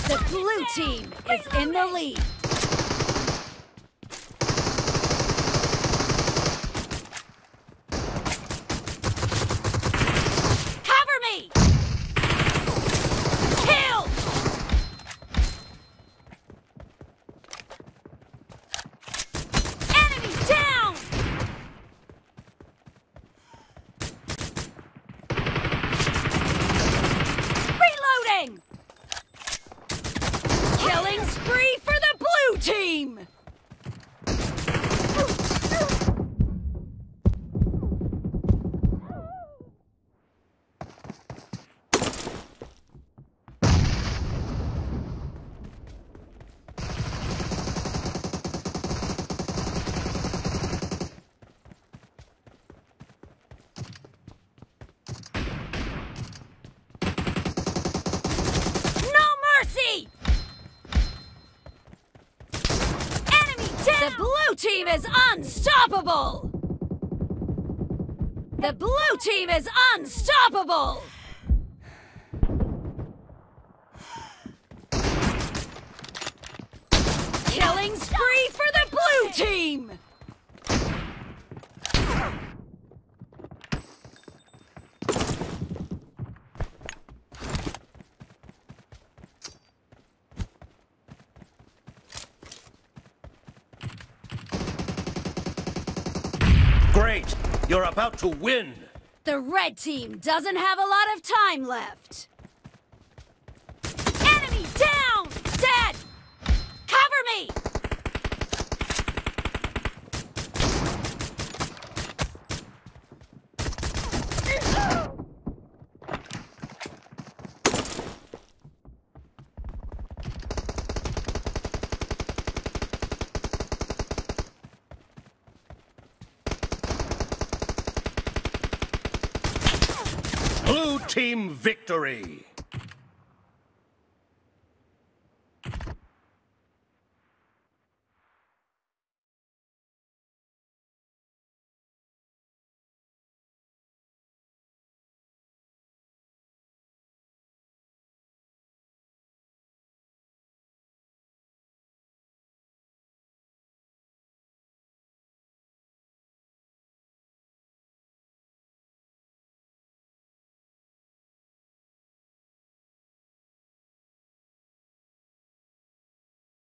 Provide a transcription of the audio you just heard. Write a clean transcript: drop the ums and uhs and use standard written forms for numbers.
The blue team is in the lead. Cover me! Kill! Enemy down! Reloading! Killing spree for the blue team! The blue team is unstoppable! The blue team is unstoppable! Killing spree for the blue team! Great! You're about to win! The red team doesn't have a lot of time left. Enemy down! Dead! Cover me! Blue team victory!